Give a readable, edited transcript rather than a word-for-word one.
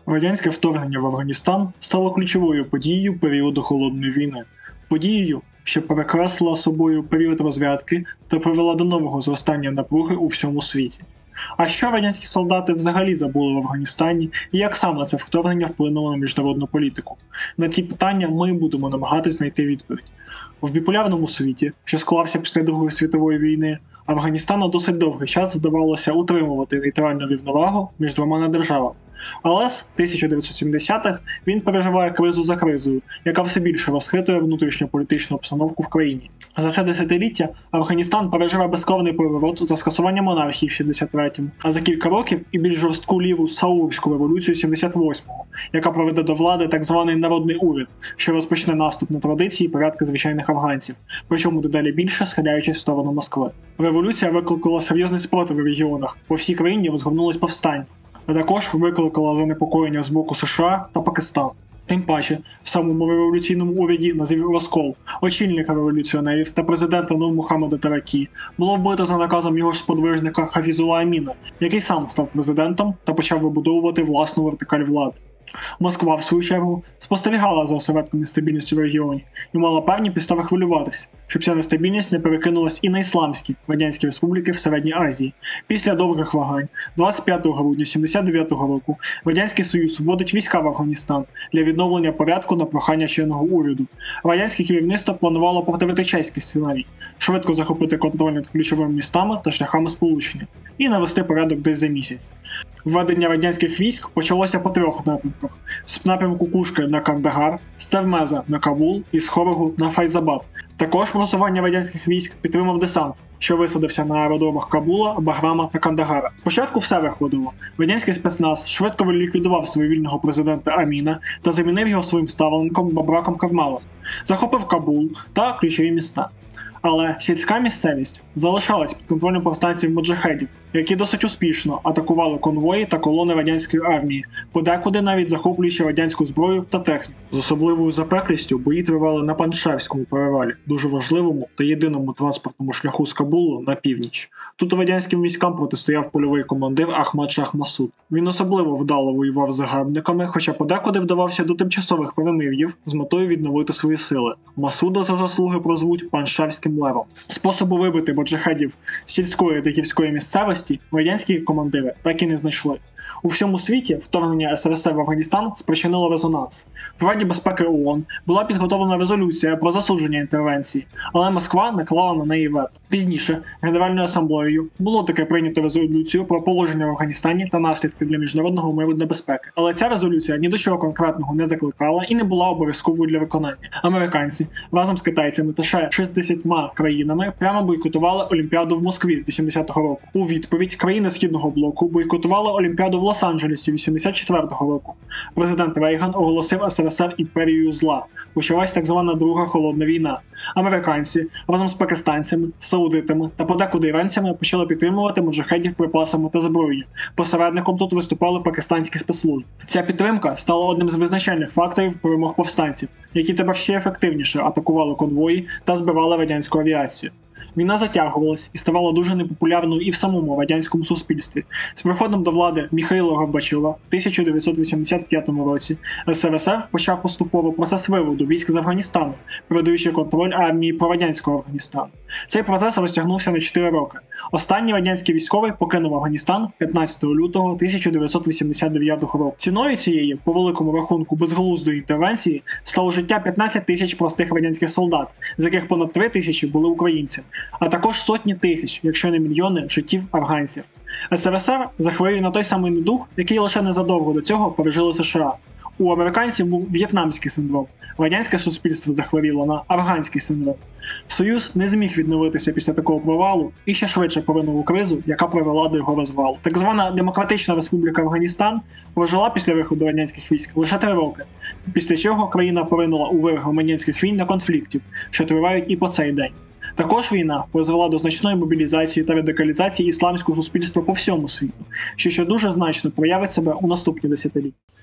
Радянське вторгнення в Афганістан стало ключовою подією періоду Холодної війни. Подією, що перекреслила собою період розрядки та привела до нового зростання напруги у всьому світі. А що радянські солдати взагалі забули в Афганістані і як саме це вторгнення вплинуло на міжнародну політику? На ці питання ми будемо намагатись знайти відповідь. В біполярному світі, що склався після Другої світової війни, Афганістану досить довгий час вдавалося утримувати нейтральну рівновагу між двома недержавами. Але з 1970-х він переживає кризу за кризою, яка все більше розхитує внутрішньополітичну обстановку в країні. За це десятиліття Афганістан переживе безкровний переворот за скасування монархії в 73-му, а за кілька років і більш жорстку ліву Саурську революцію 78-го, яка проведе до влади так званий народний уряд, що розпочне наступ на традиції і порядки звичайних афганців, причому дедалі більше схиляючись в сторону Москви. Революція викликала серйозний спротив у регіонах, по всій країні розгорнулись повстання, а також викликала занепокоєння з боку США та Пакистану. Тим паче, в самому революційному уряді назрів розкол. Очільника революціонерів та президента Нур Мухаммеда Таракі було вбито за наказом його ж сподвижника Хафізула Аміна, який сам став президентом та почав вибудовувати власну вертикаль влади. Москва, в свою чергу, спостерігала за осередком нестабільності в регіоні і мала певні підстави хвилюватися, щоб ця нестабільність не перекинулась і на ісламські радянські республіки в Середній Азії. Після довгих вагань, 25 грудня 1979 року, Радянський Союз вводить війська в Афганістан для відновлення порядку на прохання чинного уряду. Радянське керівництво планувало повторити чеський сценарій – швидко захопити контроль над ключовими містами та шляхами сполучення і навести порядок десь за місяць. Введення радянських військ почалося по трьох напрямках – з напрямку Кушки на Кандагар, з Термеза на Кабул і з Хорогу на Файзабад. Також просування радянських військ підтримав десант, що висадився на аеродромах Кабула, Баграма та Кандагара. Спочатку все виходило. Радянський спецназ швидко ліквідував свавільного президента Аміна та замінив його своїм ставленником Бабраком Кармалом. Захопив Кабул та ключові міста. Але сільська місцевість залишалась під контролем повстанців-моджахедів, які досить успішно атакували конвої та колони радянської армії, подекуди навіть захоплюючи радянську зброю та техніку. З особливою запеклістю бої тривали на Панджшерському перевалі, дуже важливому та єдиному транспортному шляху з Кабулу на північ. Тут радянським військам протистояв польовий командир Ахмад Шах Масуд. Він особливо вдало воював з загарбниками, хоча подекуди вдавався до тимчасових перемир'їв з метою відновити свої сили. Масуда за заслуги прозвуть Панджшерським левом. Способу вибити моджахедів з сільської та гірської місцевості радянські командири так і не знайшли. У всьому світі вторгнення СРСР в Афганістан спричинило резонанс. В Раді безпеки ООН була підготовлена резолюція про засудження інтервенції, але Москва наклала на неї вето. Пізніше Генеральною асамблеєю було таке прийнято резолюцію про положення в Афганістані та наслідки для міжнародного миру та безпеки. Але ця резолюція ні до чого конкретного не закликала і не була обов'язковою для виконання. Американці разом з китайцями та ще 60 країнами прямо бойкотували Олімпіаду в Москві 80-го року. У відповідь країни Східного блоку бойкотували Олімпіаду в Лос-Анджелесі 84-го року. Президент Рейган оголосив СРСР імперією зла. Почалась так звана Друга холодна війна. Американці разом з пакистанцями, саудитами та подекуди іранцями почали підтримувати моджахедів припасами та зброєю. Посередником тут виступали пакистанські спецслужби. Ця підтримка стала одним з визначальних факторів перемог повстанців, які тепер ще ефективніше атакували конвої та збивали радянську авіацію. Війна затягувалась і ставала дуже непопулярною і в самому радянському суспільстві. З приходом до влади Міхаїла Горбачова в 1985 році СРСР почав поступово процес виводу військ з Афганістану, передаючи контроль армії прорадянського Афганістану. Цей процес розтягнувся на 4 роки. Останній радянський військовий покинув Афганістан 15 лютого 1989 року. Ціною цієї, по великому рахунку, безглуздої інтервенції стало життя 15 тисяч простих радянських солдат, з яких понад 3 тисячі були українцями, а також сотні тисяч, якщо не мільйони, життів афганців. СРСР захворів на той самий недуг, який лише незадовго до цього пережили США. У американців був в'єтнамський синдром, радянське суспільство захворіло на афганський синдром. Союз не зміг відновитися після такого провалу і ще швидше поринув у кризу, яка привела до його розвалу. Так звана Демократична Республіка Афганістан прожила після виходу радянських військ лише 3 роки, після чого країна поринула у вир громадянських війн та конфліктів, що тривають і по цей день. Також війна призвела до значної мобілізації та радикалізації ісламського суспільства по всьому світу, що ще дуже значно проявить себе у наступні десятиліття.